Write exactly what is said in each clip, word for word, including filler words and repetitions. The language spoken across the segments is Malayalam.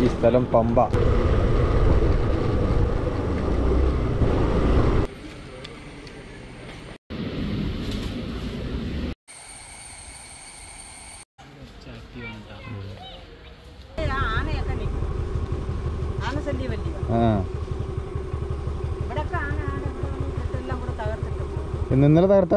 ഈ സ്ഥലം പമ്പ. ഇന്നലെ തകർത്ത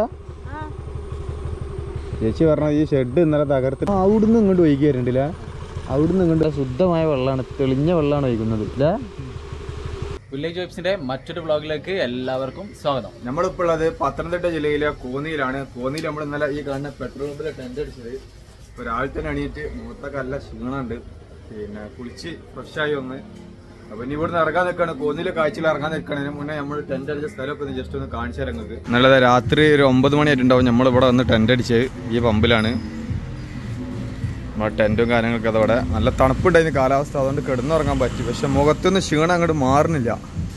ചേച്ചി പറഞ്ഞ ഈ ഷെഡ് ഇന്നലെ തകർത്തിട്ട് അവിടുന്ന് ഇങ്ങോട്ട് ഒഴുകി വരുന്നുണ്ടല്ല. അവിടുന്ന് ഇങ്ങോട്ട് ശുദ്ധമായ വെള്ളമാണ്, തെളിഞ്ഞ വെള്ളമാണ് ഒഴുകുന്നത് അല്ലേ. വില്ലേജ് വൈബ്സിന്റെ മറ്റൊരു വ്ളോഗിലേക്ക് എല്ലാവർക്കും സ്വാഗതം. നമ്മളിപ്പോൾ ഉള്ളത് പത്തനംതിട്ട ജില്ലയിലെ കോന്നിയിലാണ്. കോന്നിയിൽ നമ്മൾ ഇന്നലെ ഈ കാണുന്ന പെട്രോൾ പമ്പിലെ ടെന്റ് അടിച്ചത്. ഇപ്പോൾ രാവിലെ തന്നെ എണീറ്റ് മുഖത്തൊക്കെ നല്ല ക്ഷീണമുണ്ട്. പിന്നെ കുളിച്ച് ഫ്രഷായി വന്ന് അപ്പൊ ഇനി ഇവിടുന്ന് ഇറങ്ങാൻ നിൽക്കാണ്. കോന്നിയിലെ കാഴ്ചയിൽ ഇറങ്ങാൻ നിൽക്കണതിന് മുന്നേ നമ്മൾ ടെന്റ് അടിച്ച സ്ഥലമൊക്കെ ഒന്ന് ജസ്റ്റ് ഒന്ന് കാണിച്ചു തരാം നിങ്ങൾക്ക്. നല്ലത് രാത്രി ഒരു ഒമ്പത് മണിയായിട്ടുണ്ടാവും നമ്മൾ ഇവിടെ വന്ന് ടെന്റ് അടിച്ചത്. ഈ പമ്പിലാണ് നമ്മുടെ ടെന്റും കാര്യങ്ങളൊക്കെ. അതവിടെ നല്ല തണുപ്പുണ്ടായിരുന്നു കാലാവസ്ഥ, അതുകൊണ്ട് കിടന്നുറങ്ങാൻ പറ്റി. പക്ഷെ മുഖത്തൊന്നും ക്ഷീണം അങ്ങോട്ട് മാറുന്നില്ല.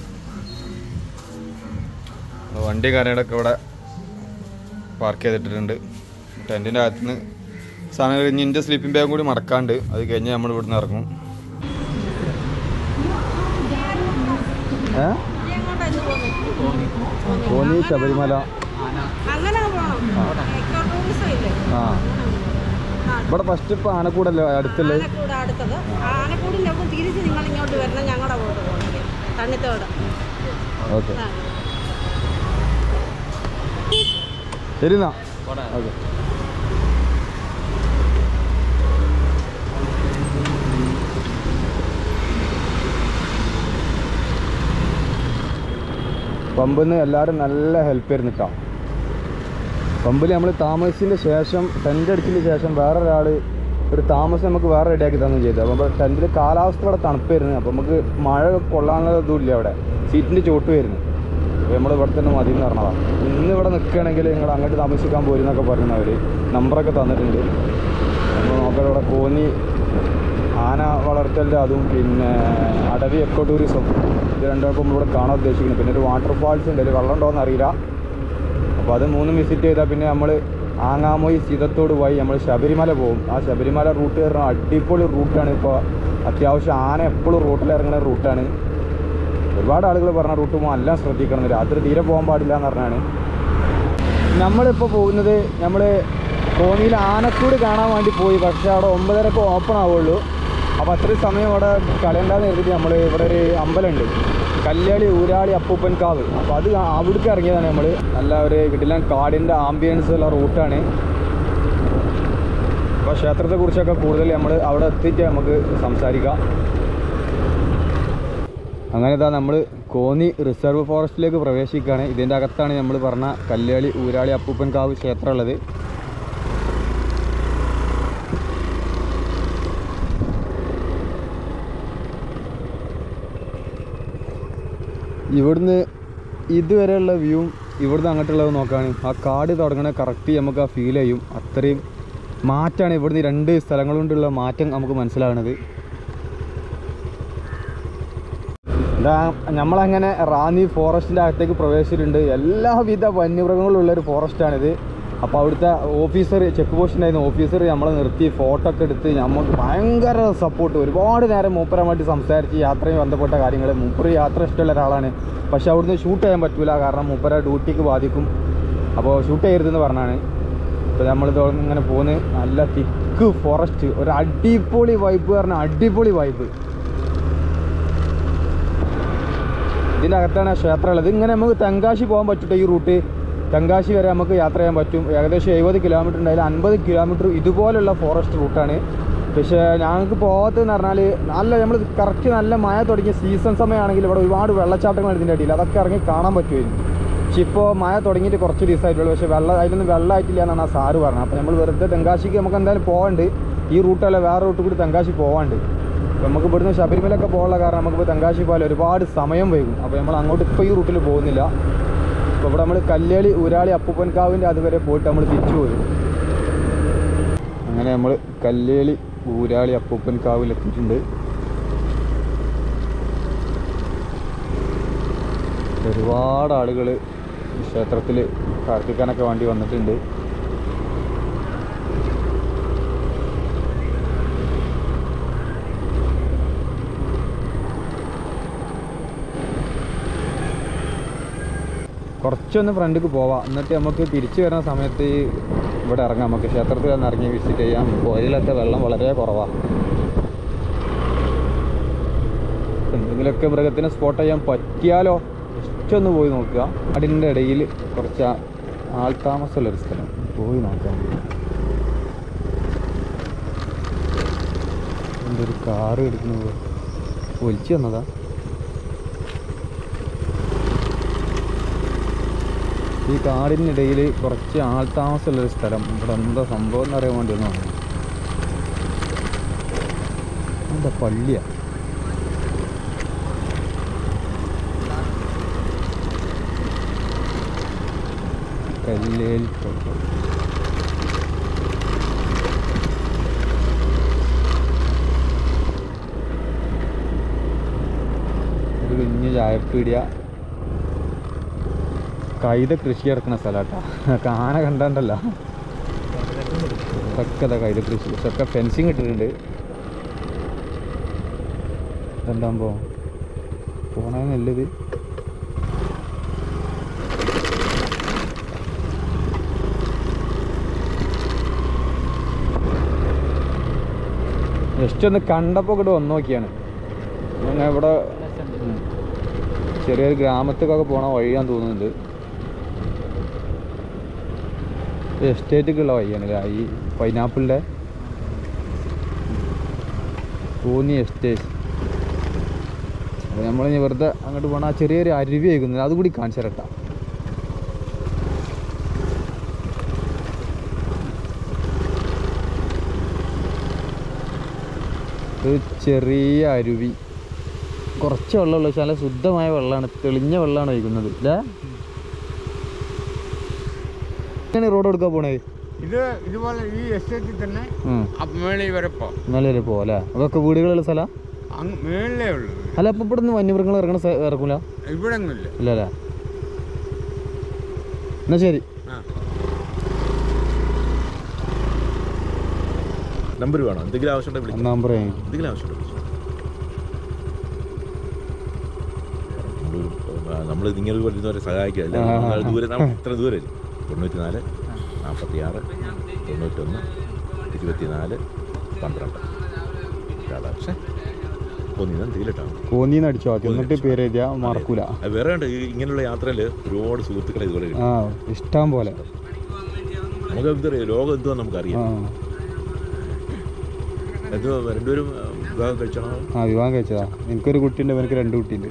വണ്ടി കാര്യങ്ങളൊക്കെ ഇവിടെ പാർക്ക് ചെയ്തിട്ടിട്ടുണ്ട്. ടെന്റിൻ്റെ അകത്തുനിന്ന് സാധനം കഴിഞ്ഞ് എൻ്റെ സ്ലീപ്പിംഗ് ബാഗ് കൂടി മടക്കാണ്ട്, അത് കഴിഞ്ഞ് നമ്മൾ ഇവിടുന്ന് ഇറങ്ങും. കോന്നി ശബരിമല ആ ഇവിടെ ഫസ്റ്റ് ഇപ്പൊ ആനക്കൂടല്ലോ അടുത്തുള്ളത്. ഓക്കെ ശരി എന്നാ ഓക്കെ. പമ്പിൽ നിന്ന് എല്ലാവരും നല്ല ഹെൽപ്പ് ആയിരുന്നിട്ടാ. പമ്പിൽ നമ്മൾ താമസിച്ചതിന് ശേഷം ടെൻ്റ് അടിച്ചതിന് ശേഷം വേറൊരാൾ ഒരു താമസം നമുക്ക് വേറെ റെഡിയാക്കി തന്നെ ചെയ്തത്. അപ്പോൾ ടെൻറ്റിൽ കാലാവസ്ഥ ഇവിടെ തണുപ്പായിരുന്നു. അപ്പോൾ നമുക്ക് മഴ കൊള്ളാനുള്ള ഇതുമില്ല. അവിടെ സീറ്റിൻ്റെ ചോട്ട് വരുന്നു. അപ്പോൾ നമ്മൾ ഇവിടെ തന്നെ മതി എന്ന് പറഞ്ഞതാണ്. ഇന്ന് ഇവിടെ നിൽക്കുകയാണെങ്കിൽ നിങ്ങൾ അങ്ങോട്ട് താമസിക്കാൻ പോരുന്നൊക്കെ പറയുന്നവർ നമ്പറൊക്കെ തന്നിട്ടുണ്ട്. നമ്മൾ നോക്കാം ഇവിടെ കോന്നി ആന വളർത്തലിൻ്റെ അതും പിന്നെ അടവി എക്കോ ടൂറിസം ഇത് രണ്ടും നമ്മളിവിടെ കാണാൻ ഉദ്ദേശിക്കുന്നത്. പിന്നെ ഒരു വാട്ടർഫാൾസ് ഉണ്ട്, അതിൽ വെള്ളം ഉണ്ടോയെന്ന് അറിയില്ല. അപ്പോൾ അത് മൂന്നും വിസിറ്റ് ചെയ്താൽ പിന്നെ നമ്മൾ ആങ്ങാമൊഴി സീതത്തോട് വഴി നമ്മൾ ശബരിമല പോകും. ആ ശബരിമല റൂട്ട് കയറുന്ന അടിപൊളി റൂട്ടാണ്. ഇപ്പോൾ അത്യാവശ്യം ആന എപ്പോഴും റൂട്ടിൽ ഇറങ്ങുന്ന റൂട്ടാണ്. ഒരുപാട് ആളുകൾ പറഞ്ഞ റൂട്ട് പോകാൻ എല്ലാം ശ്രദ്ധിക്കണം. രാത്രി തീരെ പോകാൻ പാടില്ല എന്ന് പറഞ്ഞാണ്. നമ്മളിപ്പോൾ പോകുന്നത് നമ്മൾ കോന്നിയിൽ ആനക്കൂട് കാണാൻ വേണ്ടി പോയി. പക്ഷേ അവിടെ ഒമ്പതരക്ക് ഓപ്പൺ ആവുള്ളൂ. അപ്പോൾ അത്രയും സമയം അവിടെ കളയണ്ടെന്ന് കരുതിയിട്ട് നമ്മൾ ഇവിടെ ഒരു അമ്പലമുണ്ട്, കല്യാളി ഊരാളി അപ്പൂപ്പൻ കാവ്. അപ്പോൾ അത് അവിടേക്ക് ഇറങ്ങിയതാണ് നമ്മൾ. നല്ല ഒരു കിട്ടില്ല കാടിൻ്റെ ആംബിയൻസ് ഉള്ള റൂട്ടാണ്. അപ്പോൾ ക്ഷേത്രത്തെക്കുറിച്ചൊക്കെ കൂടുതൽ നമ്മൾ അവിടെ എത്തിയിട്ട് നമുക്ക് സംസാരിക്കാം. അങ്ങനെ ഇതാ നമ്മൾ കോന്നി റിസർവ് ഫോറസ്റ്റിലേക്ക് പ്രവേശിക്കുകയാണ്. ഇതിൻ്റെ അകത്താണ് നമ്മൾ പറഞ്ഞ കല്യാളി ഊരാളി അപ്പൂപ്പൻ കാവ് ക്ഷേത്രം ഉള്ളത്. ഇവിടുന്ന് ഇതുവരെയുള്ള വ്യൂവും ഇവിടുന്ന് അങ്ങോട്ടുള്ളത് നോക്കുകയാണ്. ആ കാട് തുടങ്ങണ കറക്റ്റ് നമുക്ക് ആ ഫീൽ ചെയ്യും. അത്രയും മാറ്റമാണ് ഇവിടുന്ന് രണ്ട് സ്ഥലങ്ങൾ കൊണ്ടുള്ള മാറ്റം നമുക്ക് മനസ്സിലാവുന്നത്. ഇതാ നമ്മളങ്ങനെ റാന്നി ഫോറസ്റ്റിൻ്റെ അകത്തേക്ക് പ്രവേശിച്ചിട്ടുണ്ട്. എല്ലാവിധ വന്യമൃഗങ്ങളുള്ളൊരു ഫോറസ്റ്റാണിത്. അപ്പോൾ അവിടുത്തെ ഓഫീസർ, ചെക്ക് പോസ്റ്റിനായിരുന്നു ഓഫീസർ, നമ്മളെ നിർത്തി ഫോട്ടോ ഒക്കെ എടുത്ത് നമുക്ക് ഭയങ്കര സപ്പോർട്ട്. ഒരുപാട് നേരം മൂപ്പരമായിട്ട് സംസാരിച്ച് യാത്രയും ബന്ധപ്പെട്ട കാര്യങ്ങൾ. മൂപ്പര് യാത്ര ഇഷ്ടമുള്ള ഒരാളാണ്. പക്ഷെ അവിടുന്ന് ഷൂട്ട് ചെയ്യാൻ പറ്റില്ല, കാരണം മൂപ്പര ഡ്യൂട്ടിക്ക് ബാധിക്കും. അപ്പോൾ ഷൂട്ട് ചെയ്യരുതെന്ന് പറഞ്ഞാണ്. അപ്പോൾ നമ്മളിത് ഇങ്ങനെ പോകുന്ന നല്ല തിക്ക് ഫോറസ്റ്റ്, ഒരു അടിപൊളി വൈബ് പറഞ്ഞാൽ അടിപൊളി വൈബ്. ഇതിൻ്റെ അകത്താണ് ക്ഷേത്രം ഉള്ളത്. ഇങ്ങനെ നമുക്ക് തെങ്കാശി പോകാൻ പറ്റട്ടെ. ഈ റൂട്ട് തെങ്കാശി വരെ നമുക്ക് യാത്ര ചെയ്യാൻ പറ്റും. ഏകദേശം എഴുപത് കിലോമീറ്റർ ഉണ്ടായാലും അൻപത് കിലോമീറ്റർ ഇതുപോലുള്ള ഫോറസ്റ്റ് റൂട്ടാണ്. പക്ഷേ ഞങ്ങൾക്ക് പോകാത്തതെന്ന് പറഞ്ഞാൽ നല്ല നമ്മൾ കറക്റ്റ് നല്ല മഴ തുടങ്ങിയ സീസൺ സമയമാണെങ്കിൽ ഇവിടെ ഒരുപാട് വെള്ളച്ചാട്ടങ്ങൾ ഇതിൻ്റെ അടിയിൽ, അതൊക്കെ ഇറങ്ങി കാണാൻ പറ്റുമായിരുന്നു. പക്ഷെ ഇപ്പോൾ മഴ തുടങ്ങിയിട്ട് കുറച്ച് ദിവസമായിട്ടുള്ളൂ. പക്ഷേ വെള്ളം അതിലൊന്നും വെള്ളമായിട്ടില്ല എന്നാണ് ആ സാറ് പറഞ്ഞത്. അപ്പോൾ നമ്മൾ വെറുതെ തെങ്കാശിക്ക് നമുക്ക് എന്തായാലും പോകാണ്ട്, ഈ റൂട്ടല്ല വേറെ റൂട്ട് കൂടി തെങ്കാശി പോകാണ്ട്. അപ്പോൾ നമുക്ക് ഇവിടുന്ന് ശബരിമലയൊക്കെ പോകാനുള്ള കാരണം നമുക്കിപ്പോൾ തെങ്കാശി പോയാൽ ഒരുപാട് സമയം വൈകും. അപ്പോൾ നമ്മൾ അങ്ങോട്ട് ഇപ്പോൾ ഈ റൂട്ടിൽ പോകുന്നില്ല. അപ്പോൾ ഇവിടെ നമ്മൾ കല്യാളി ഊരാളി അപ്പൂപ്പൻ കാവിൻ്റെ അതുവരെ പോയിട്ട് നമ്മൾ തിരിച്ചു പോയി. അങ്ങനെ നമ്മൾ കല്യാളി ഊരാളി അപ്പൂപ്പൻ കാവിലെത്തിയിട്ടുണ്ട്. ഒരുപാട് ആളുകൾ ക്ഷേത്രത്തിൽ പ്രാർത്ഥിക്കാനൊക്കെ വേണ്ടി വന്നിട്ടുണ്ട്. കുറച്ചൊന്ന് ഫ്രണ്ടിലേക്ക് പോവാം, എന്നിട്ട് നമുക്ക് തിരിച്ചു വരുന്ന സമയത്ത് ഇവിടെ ഇറങ്ങാം. നമുക്ക് ക്ഷേത്രത്തിൽ ഒന്ന് ഇറങ്ങി വിസിറ്റ് ചെയ്യാം. പുഴയിലൊക്കെ വെള്ളം വളരെ കുറവാണ്. എന്തെങ്കിലുമൊക്കെ മൃഗത്തിനെ സ്പോട്ട് ചെയ്യാൻ പറ്റിയാലോ ജസ്റ്റ് ഒന്ന് പോയി നോക്കുക. അതിൻ്റെ ഇടയിൽ കുറച്ച് ആൾതാമസമുള്ളൊരു സ്ഥലം പോയി നോക്കാം. എൻ്റെ ഒരു കാറ് എടുക്കുന്നത് ഒലിച്ചു വന്നതാ. ഈ കാടിനിടയിൽ കുറച്ച് ആൾതാമസമുള്ളൊരു സ്ഥലം. ഇവിടെ എന്താ സംഭവം എന്നറിയാൻ വേണ്ടി ഒന്ന് വന്നു. എന്താ പള്ളിയാണ്. കല്ലേൽ ഒരു കുഞ്ഞ് ചായപ്പീടിയ. കൈത കൃഷി ഇറക്കുന്ന സ്ഥലമാട്ടോ. കാന കണ്ടല്ല ഇതൊക്കെ അതാ കൈത കൃഷി. ഇതൊക്കെ ഫെൻസിങ് ഇട്ടിട്ടുണ്ട്. എന്താകുമ്പോൾ പോണേ നല്ലത്. ജസ്റ്റ് ഒന്ന് കണ്ടപ്പോൾ ഇവിടെ വന്നു നോക്കിയാണ്. ഞാൻ ഇവിടെ ചെറിയൊരു ഗ്രാമത്തേക്കൊക്കെ പോണ വഴിയാന്ന് തോന്നുന്നുണ്ട്. എസ്റ്റേറ്റിക്കുള്ള വഴിയാണ് ഈ പൈനാപ്പിളിൻ്റെ തോന്നി എസ്റ്റേറ്റ്. അപ്പോൾ നമ്മൾ വെറുതെ അങ്ങോട്ട് പോകണം. ആ ചെറിയൊരു അരുവി ആയിരിക്കുന്നത് അതുകൂടി കാണിച്ചു തരട്ടാ. ഒരു ചെറിയ അരുവി, കുറച്ച് വെള്ളമുള്ളൂ. പക്ഷെ നല്ല ശുദ്ധമായ വെള്ളമാണ്, തെളിഞ്ഞ വെള്ളമാണ് ഒഴിക്കുന്നത് അല്ലേ. എങ്ങനെയാണ് റോഡ് എടുക്കാൻ പോണേ? ഇത് ഇതുപോലെ ഈ എസ്റ്റേറ്റിൽ തന്നെ മേളിൽ വരെ പോ മേലെ വരെ പോവാ അല്ലേ. അതൊക്കെ വീടുകളുള്ള സ്ഥലം മേളിലേ ഉള്ളൂ. അല്ല, അപ്പം ഇവിടെ നിന്ന് വന്യമൃഗങ്ങൾ ഇറങ്ങണ ഇറക്കൂല? ഇവിടെ ഒന്നുമില്ല. ഇല്ല അല്ലേ. എന്നാ ശരി. നമ്പർ വേണം, എന്തെങ്കിലും ആവശ്യമുണ്ടെങ്കിൽ നമ്പർ എന്തെങ്കിലും ആവശ്യമുണ്ട്. നമ്മൾ ഇങ്ങനെ വരുന്നവരെ സഹായിക്കുക. ദൂരെ ഇത്ര ദൂരം തൊണ്ണൂറ്റി നാല് നാൽപ്പത്തി ആറ് തൊണ്ണൂറ്റൊന്ന് ഇരുപത്തിനാല് പന്ത്രണ്ട് രാധാകൃഷ്ണൻ കോന്നിന്ന് എന്തെങ്കിലും കോന്നിന്ന് അടിച്ചോ. എന്നിട്ട് പേര് എഴുതിയാൽ മറക്കൂല. വേറെ ഉണ്ട്. ഇങ്ങനെയുള്ള യാത്രയിൽ ഒരുപാട് സുഹൃത്തുക്കളെ ഇതുപോലെ ഇഷ്ടം പോലെ. നമുക്ക് എന്തറിയാം, ലോകം എന്തുവാ നമുക്കറിയാം. എന്തോ രണ്ടുപേരും വിവാഹം കഴിച്ചണോ? ആ, വിവാഹം കഴിച്ചതാ. എനിക്കൊരു കുട്ടിയുണ്ട്, എനിക്ക് രണ്ട് കുട്ടിയുണ്ട്.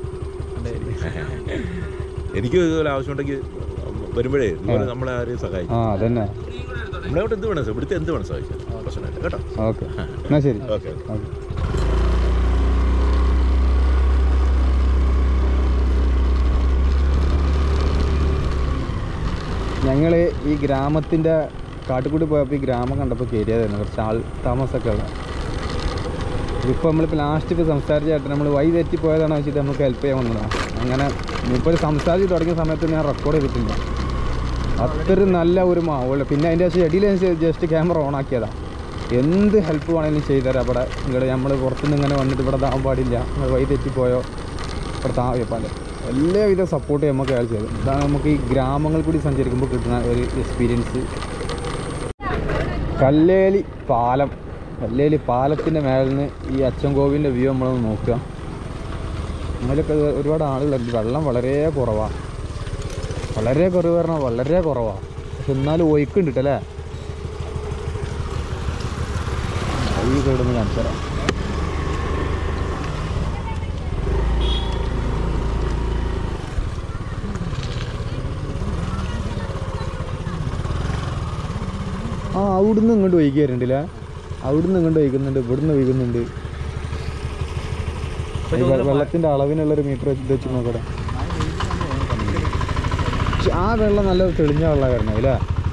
എനിക്ക് ഇതുപോലെ ആവശ്യമുണ്ടെങ്കിൽ വരുമ്പോഴേ ഇതുപോലെ നമ്മളെ ആരെയും സഹായിക്കും. ആ അതന്നെ. നമ്മളെവിടെ എന്ത് വേണം, ഇവിടുത്തെ എന്ത് വേണം സഹായിച്ചാൽ പ്രശ്നമില്ല കേട്ടോ. ഓക്കെ, എന്നാ ശരി. Okay okay. ഞങ്ങൾ ഈ ഗ്രാമത്തിൻ്റെ കാട്ടുകൂടി പോയപ്പോൾ ഈ ഗ്രാമം കണ്ടപ്പോൾ കയറിയതായിരുന്നു. കുറച്ച് ആൾ താമസമൊക്കെ ഉള്ള. ഇപ്പോൾ നമ്മളിപ്പോൾ ലാസ്റ്റ് ഇപ്പോൾ സംസാരിച്ച ചേട്ടൻ നമ്മൾ വഴി തെറ്റിപ്പോയതാണെന്ന് വെച്ചിട്ട് നമുക്ക് ഹെൽപ്പ് ചെയ്യാൻ വന്നതാണ്. അങ്ങനെ ഇപ്പോൾ സംസാരിച്ച് തുടങ്ങിയ സമയത്ത് ഞാൻ റെക്കോർഡ് ചെയ്തിട്ടില്ല. അത്രയും നല്ല ഒരു മാവുള്ള. പിന്നെ അതിൻ്റെ ശേഷം ഇടയിൽ ജസ്റ്റ് ക്യാമറ ഓൺ ആക്കിയതാണ്. എന്ത് ഹെൽപ്പ് വേണമെങ്കിലും ചെയ്തുതരാം. അവിടെ ഇവിടെ നമ്മൾ പുറത്തുനിന്ന് ഇങ്ങനെ വന്നിട്ട് ഇവിടെ താൻ പാടില്ല, നിങ്ങൾ വഴി തെറ്റിപ്പോയോ ഇവിടെ താഴെപ്പാൽ എല്ലാവിധ സപ്പോർട്ട് നമുക്ക് അയാൾ ചെയ്തു. ഇതാണ് നമുക്ക് ഈ ഗ്രാമങ്ങൾ കൂടി സഞ്ചരിക്കുമ്പോൾ കിട്ടുന്ന ഒരു എക്സ്പീരിയൻസ്. കല്ലേലി പാലം. കല്ലേലി പാലത്തിൻ്റെ മേലിൽ നിന്ന് ഈ അച്ചൻകോവിലിൻ്റെ വ്യൂ നമ്മളൊന്ന് നോക്കുക. അതിലൊക്കെ ഒരുപാട് ആളുകളുണ്ട്. വെള്ളം വളരെ കുറവാണ്. വളരെ കുറവ് പറഞ്ഞാൽ വളരെ കുറവാണ്. പക്ഷെ എന്നാലും ഒഴുക്കുണ്ട് കേട്ടല്ലേ. ഈ സൈഡൊന്ന് കാണിച്ചു തരാം. ആ, അവിടുന്ന് ഇങ്ങോട്ട് ഒഴുകി വരുന്നുണ്ടല്ലേ. അവിടുന്ന് ഇങ്ങോട്ട് ഒഴുകുന്നുണ്ട്, ഇവിടുന്ന് ഒഴുകുന്നുണ്ട്. വെള്ളത്തിൻ്റെ അളവിനുള്ളൊരു മീറ്റർ ഇത് വെച്ച് നോക്കട്ടെ. ആ വെള്ളം നല്ല തെളിഞ്ഞ വെള്ളം വരണം അല്ലേ.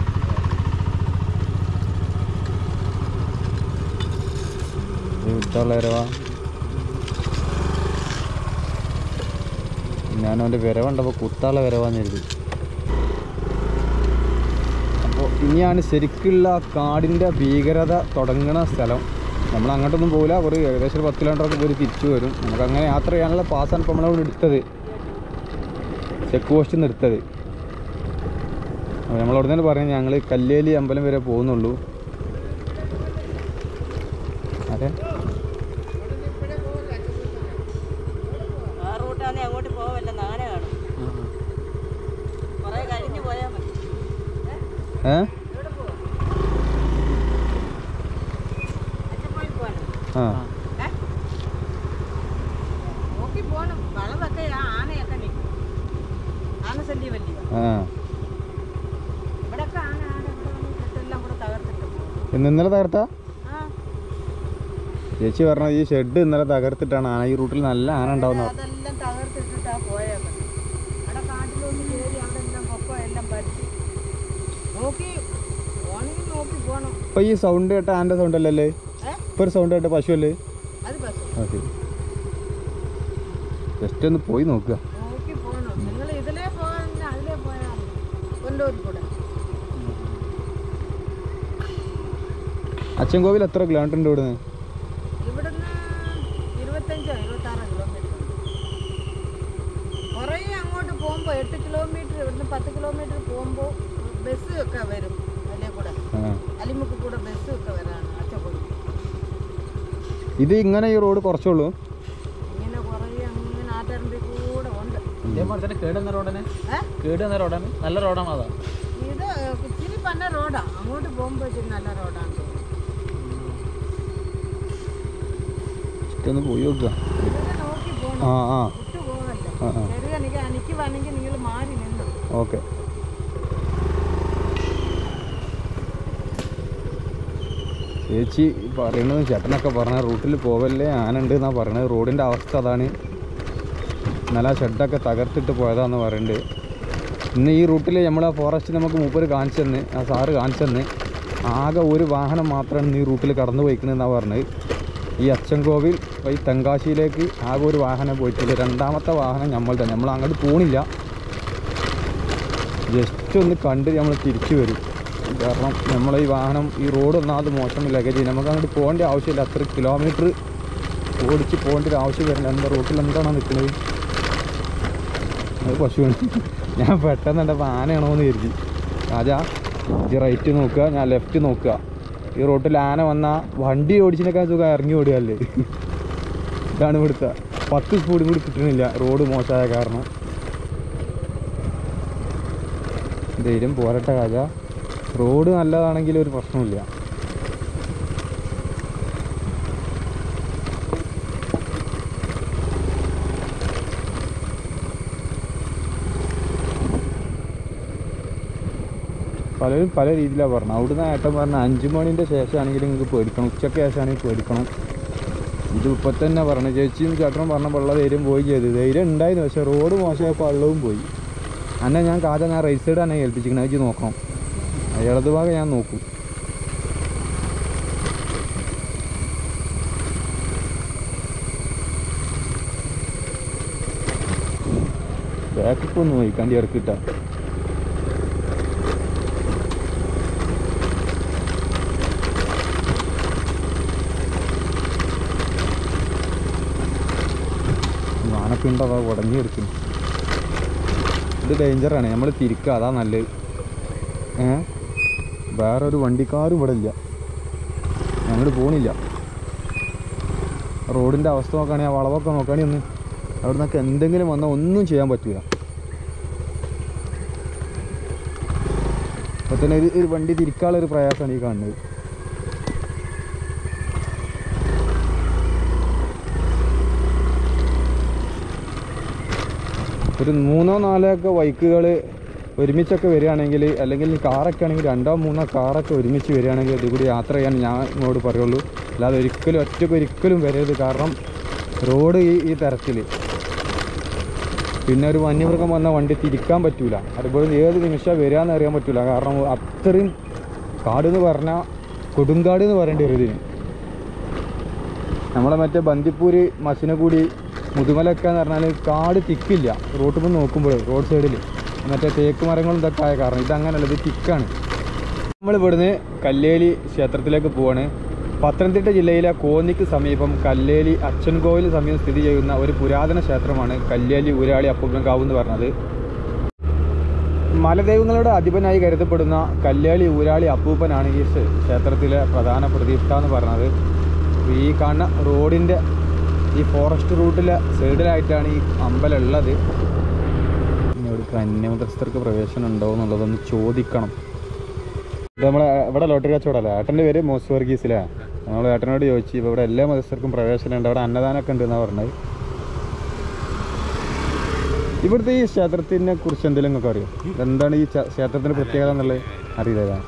വിട്ടുള്ള വരവാ. ഞാനവൻ്റെ വരവുണ്ടപ്പോൾ കുത്താള വരവാന്ന് എഴുതി. അപ്പോൾ ഇനിയാണ് ശരിക്കുള്ള കാടിൻ്റെ ഭീകരത തുടങ്ങുന്ന സ്ഥലം. നമ്മൾ അങ്ങോട്ടൊന്നും പോകില്ല. ഒരു ഏകദേശം ഒരു പത്ത് കിലോമീറ്ററൊക്കെ പോയി തിരിച്ചു വരും. നമുക്കങ്ങനെ യാത്ര ചെയ്യാനുള്ള പാസ്സാണ് ഇപ്പോൾ നമ്മളവിടെ എടുത്തത്. ചെക്ക് പോസ്റ്റ് നിർത്തത്. അപ്പോൾ നമ്മളവിടെ നിന്ന് പറഞ്ഞു ഞങ്ങൾ കല്ലേലി അമ്പലം വരെ പോകുന്നുള്ളൂ. അതെ അങ്ങോട്ട് പോവല്ല നാന കാണും. കുറെ കഴിഞ്ഞു പോയാൽ മതി. ഏ ആ നോക്കി പോണം. വളവൊക്കെ ആനയൊക്കെ നിൽക്കും. ആന ശല്യം വലിയ ആ ഇവിടെയൊക്കെ ആന ആന ഇവിടെ വന്ന് എല്ലാം കൂടെ തകർത്തിട്ട് പോകും. ഇന്ന് ഇന്നലെ തകർത്താ ആ ചേച്ചി പറഞ്ഞത് ഈ ഷെഡ് ഇന്നലെ തകർത്തിട്ടാണ് ആന. ഈ റൂട്ടിൽ നല്ല ആന ഉണ്ടാവുന്നത്. അതെല്ലാം തകർത്തിട്ടിട്ടാ പോയത്. അവിടെ കാട്ടിലൊന്ന് കയറി അവിടെ എല്ലാം കൊക്കോ എല്ലാം പറിച്ച് നോക്കി പോണെങ്കിൽ നോക്കി പോണം. ഇപ്പം ഈ സൗണ്ട് കേട്ട ആൻ്റെ സൗണ്ട് അല്ലല്ലേ? ഇപ്പം ഒരു സൗണ്ട് കേട്ട പശു അല്ലേ? അത് ബസ് ഓക്കെ, ജസ്റ്റ് ഒന്ന് പോയി നോക്കുക. നോക്കി പോകണം. നിങ്ങൾ ഇതിലേ പോകാൻ അതിലേ പോയാൽ കൊല്ലൂരിൽ കൂടെ. അച്ചൻകോവിൽ എത്ര കിലോമീറ്റർ ഉണ്ട് ഇവിടുന്ന്? ഇവിടുന്ന് ഇരുപത്തഞ്ചോ ഇരുപത്താറോ കിലോമീറ്റർ. കുറേ അങ്ങോട്ട് പോകുമ്പോൾ എട്ട് കിലോമീറ്റർ, ഇവിടുന്ന് പത്ത് കിലോമീറ്റർ പോകുമ്പോൾ ബസ് ഒക്കെ വരും. അതിലേ കൂടെ അലിമുക്ക് കൂടെ ബസ് ഒക്കെ വരാണ് അച്ചൻകോവിൽ. ഇത് ഇങ്ങനെ ഈ റോഡ് കുറച്ചുള്ളൂ. ഇങ്ങനെ കുറേ അങ്ങനെ ആറ്ററിൻ്റെ കൂടെ ഉണ്ട്. ഇതേപോലെ തന്നെ കേടുന്ന റോഡാണ്. കേടുന്ന റോഡാണ്. നല്ല റോഡാണ് അതാ. ഇത് ഇച്ചിരി പന്ന റോഡാണ്. അങ്ങോട്ട് പോകുമ്പോൾ ഇച്ചിരി നല്ല റോഡാണ്. ഒന്ന് പോയി നോക്കുക. നോക്കി പോകണം. ആ ആ വിട്ടു പോകല്ലേ. ആ ആ ചെറിയ എനിക്ക് എനിക്ക് വേണമെങ്കിൽ നിങ്ങൾ മാറി നിന്നു. ഓക്കെ. ചേച്ചി പറയണത് ചേട്ടനൊക്കെ പറഞ്ഞ റൂട്ടിൽ പോവല്ലേ ആന ഉണ്ട് എന്നാണ് പറയണത്. റോഡിൻ്റെ അവസ്ഥ അതാണ്. ഇന്നലെ ഷെഡൊക്കെ തകർത്തിട്ട് പോയതാണെന്ന് പറയുന്നുണ്ട്. ഇന്ന് ഈ റൂട്ടിൽ നമ്മളെ ഫോറസ്റ്റ് നമുക്ക് മൂപ്പര് കാണിച്ചു തന്നെ, ആ സാറ് കാണിച്ചു തന്നെ ആകെ ഒരു വാഹനം മാത്രമാണ് ഇന്ന് ഈ റൂട്ടിൽ കടന്നു പോയിക്കണെന്നാണ് പറഞ്ഞത്. ഈ അച്ചൻകോവിൽ ഈ തെങ്കാശിയിലേക്ക് ആകെ ഒരു വാഹനം പോയിട്ടില്ല. രണ്ടാമത്തെ വാഹനം നമ്മൾ തന്നെ. നമ്മൾ അങ്ങോട്ട് പോണില്ല, ജസ്റ്റ് ഒന്ന് കണ്ട് നമ്മൾ തിരിച്ചു വരും. കാരണം നമ്മളെ ഈ വാഹനം ഈ റോഡ് ഒന്നാമത് മോശമില്ല. ലഗേജ് നമുക്ക് അങ്ങോട്ട് പോകേണ്ട ആവശ്യമില്ല. അത്ര കിലോമീറ്റർ ഓടിച്ച് പോകേണ്ട ഒരു ആവശ്യം വരുന്നില്ല. എന്താ റോട്ടിൽ എന്താണോ നിൽക്കുന്നത്? അത് പശുവാണ്. ഞാൻ പെട്ടെന്ന് എൻ്റെ ആനയാണോ എന്ന് കരുതി. രാജാ ഈ റൈറ്റ് നോക്കുക, ഞാൻ ലെഫ്റ്റ് നോക്കുക. ഈ റോട്ടിൽ ആന വന്നാൽ വണ്ടി ഓടിച്ചിനൊക്കെ സുഖം ഇറങ്ങി ഓടുകയല്ലേ. ഇതാണ് ഇവിടുത്തെ. പത്ത് സ്പീഡും കൂടി കിട്ടണില്ല റോഡ് മോശമായ കാരണം. ധൈര്യം പോരട്ടെ രാജാ. റോഡ് നല്ലതാണെങ്കിൽ ഒരു പ്രശ്നമില്ല. പലരും പല രീതിയിലാണ് പറഞ്ഞത്. അവിടുന്ന് ഏട്ടൻ പറഞ്ഞ അഞ്ച് മണിൻ്റെ ശേഷമാണെങ്കിൽ നിങ്ങൾക്ക് പേടിക്കണം, ഉച്ചയ്ക്ക് ശേഷമാണെങ്കിൽ പേടിക്കണം. ഇത് ഇപ്പം തന്നെ പറഞ്ഞു. ചേച്ചിയും ചേട്ടനും പറഞ്ഞ വെള്ള ധൈര്യം പോയി ചെയ്ത്. ധൈര്യം ഉണ്ടായിരുന്നു, പക്ഷേ റോഡ് മോശമായപ്പോൾ വെള്ളവും പോയി. അന്നെ ഞാൻ കാജ ഞാൻ റൈറ്റ് സൈഡ് തന്നെ ഏൽപ്പിച്ചിരിക്കണം. എനിക്ക് നോക്കണം, ഇടത് ഭാഗം ഞാൻ നോക്കും. ബാക്കിപ്പോൾ ഒന്ന് നോക്കാണ്ടി ഇറക്കിട്ടാ. വാനപ്പിണ്ടോ അതാ ഉടഞ്ഞെടുക്കുന്നു. ഇത് ഡേഞ്ചറാണ്. നമ്മൾ തിരിക്കുക, അതാ നല്ലത്. ഏ വേറൊരു വണ്ടിക്കാരും ഇവിടെ ഇല്ല, ഞങ്ങൾ പോണില്ല. റോഡിൻ്റെ അവസ്ഥ നോക്കുകയാണെങ്കിൽ ആ വളവൊക്കെ നോക്കുകയാണെങ്കിൽ ഒന്ന് അവിടെ നിന്നൊക്കെ എന്തെങ്കിലും വന്നാൽ ഒന്നും ചെയ്യാൻ പറ്റില്ല. അപ്പോൾ തന്നെ ഒരു ഒരു വണ്ടി തിരിക്കാനുള്ളൊരു പ്രയാസമാണ് ഈ കാണുന്നത്. ഒരു മൂന്നോ നാലോ ഒക്കെ ബൈക്കുകൾ ഒരുമിച്ചൊക്കെ വരികയാണെങ്കിൽ, അല്ലെങ്കിൽ കാറൊക്കെ ആണെങ്കിൽ രണ്ടോ മൂന്നോ കാറൊക്കെ ഒരുമിച്ച് വരികയാണെങ്കിൽ ഇതിൽ കൂടി യാത്ര ചെയ്യാൻ ഞാൻ ഇങ്ങോട്ട് പറയുള്ളൂ. അല്ലാതെ ഒരിക്കലും ഒറ്റയ്ക്ക് ഒരിക്കലും വരരുത്. കാരണം റോഡ് ഈ ഈ തരത്തിൽ പിന്നെ ഒരു വന്യമൃഗം വന്ന വണ്ടി തിരിക്കാൻ പറ്റില്ല. അതുപോലെ ഏത് നിമിഷം വരികയെന്ന് അറിയാൻ പറ്റില്ല. കാരണം അത്രയും കാടെന്ന് പറഞ്ഞാൽ കൊടുങ്കാട് എന്ന് പറയേണ്ടി വരും ഇതിന്. നമ്മളെ മറ്റേ ബന്ദിപ്പൂര് മസിനഗുഡി മുതുമലൊക്കെ എന്ന് പറഞ്ഞാൽ കാട് തിക്കില്ല. റോട്ടിൽ നിന്ന് നോക്കുമ്പോൾ റോഡ് സൈഡിൽ മറ്റേ തേക്ക് മരങ്ങളും ഇതൊക്കെ ആയ കാരണം ഇതങ്ങനെയല്ല, ഇത് തിക്കാണ്. നമ്മളിവിടുന്ന് കല്ലേലി ക്ഷേത്രത്തിലേക്ക് പോവാണ്. പത്തനംതിട്ട ജില്ലയിലെ കോന്നിക്ക് സമീപം കല്ലേലി അച്ചൻകോവിൽ സമീപം സ്ഥിതി ചെയ്യുന്ന ഒരു പുരാതന ക്ഷേത്രമാണ് കല്ലേലി ഊരാളി അപ്പൂപ്പൻകാവ് എന്ന് പറഞ്ഞത്. മലദൈവങ്ങളുടെ അധിപനായി കരുതപ്പെടുന്ന കല്യാളി ഊരാളി അപ്പൂപ്പനാണ് ഈ ക്ഷേത്രത്തിലെ പ്രധാന പ്രതിഷ്ഠ എന്ന് പറയുന്നത്. ഈ കാണുന്ന റോഡിൻ്റെ ഈ ഫോറസ്റ്റ് റൂട്ടിലെ സൈഡിലായിട്ടാണ് ഈ അമ്പലം ഉള്ളത്. ഇനി ഇവിടെ അന്യമതസ്ഥർക്ക് പ്രവേശനം ഉണ്ടോ എന്നുള്ളതൊന്ന് ചോദിക്കണം. ഇത് നമ്മളെ ഇവിടെ ലോട്ടറി കച്ചവടമല്ലേ? ഏട്ടൻ്റെ പേര് മോസ് വർഗീസിലെ. നമ്മൾ ഏട്ടനോട് ചോദിച്ചു ഇപ്പോൾ ഇവിടെ എല്ലാ മതസ്ഥർക്കും പ്രവേശനം ഉണ്ട്, അവിടെ അന്നദാനമൊക്കെ ഉണ്ട് എന്നാണ് പറഞ്ഞത്. ഇവിടുത്തെ ഈ ക്ഷേത്രത്തിനെ കുറിച്ച് എന്തെങ്കിലും നിങ്ങൾക്ക് അറിയോ? എന്താണ് ഈ ക്ഷേത്രത്തിൻ്റെ പ്രത്യേകത എന്നുള്ളത് അറിയില്ല.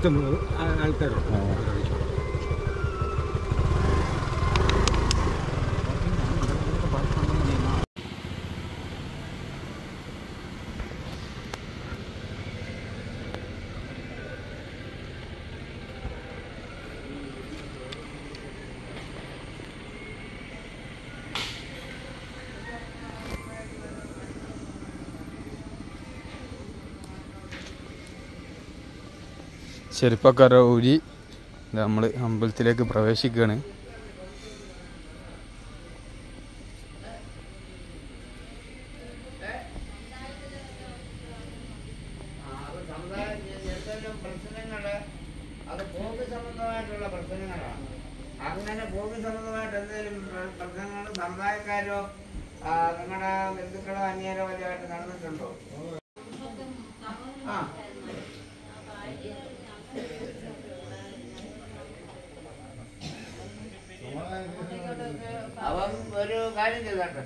ചെരുപ്പക്കാര ഊരി നമ്മൾ അമ്പലത്തിലേക്ക് പ്രവേശിക്കുകയാണ്. അങ്ങനെ ഭൂമി സംബന്ധമായിട്ട് എന്തെങ്കിലും പ്രശ്നങ്ങൾ സമുദായക്കാരോ നിങ്ങളുടെ ബന്ധുക്കളോ അന്യരോ വലുതായിട്ട് നടന്നിട്ടുണ്ടോ? ആ അവൻ ഒരു കാര്യം ചെയ്തോട്ടെ.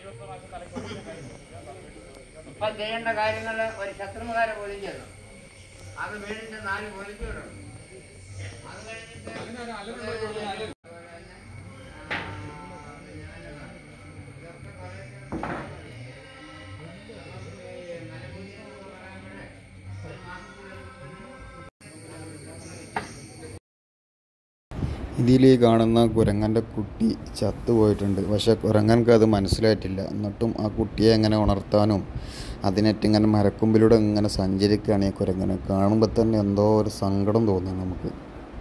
ഇപ്പൊ ചെയ്യേണ്ട കാര്യങ്ങള് ഒരു ശത്രുമുഖാരെ പോലും ചെയ്തു. അത് മേടിച്ച് നാല് പോലിക്ക് വിടണം. അത് കഴിഞ്ഞിട്ട് ഇതിൽ ഈ കാണുന്ന കുരങ്ങൻ്റെ കുട്ടി ചത്തുപോയിട്ടുണ്ട്. പക്ഷേ കുരങ്ങൻക്ക് അത് മനസ്സിലായിട്ടില്ല. എന്നിട്ടും ആ കുട്ടിയെ എങ്ങനെ ഉണർത്താനും അതിനെറ്റ് ഇങ്ങനെ മരക്കൊമ്പിലൂടെ ഇങ്ങനെ സഞ്ചരിക്കുകയാണ് ഈ കുരങ്ങനെ. കാണുമ്പോൾ തന്നെ എന്തോ ഒരു സങ്കടം തോന്നുന്നു നമുക്ക്.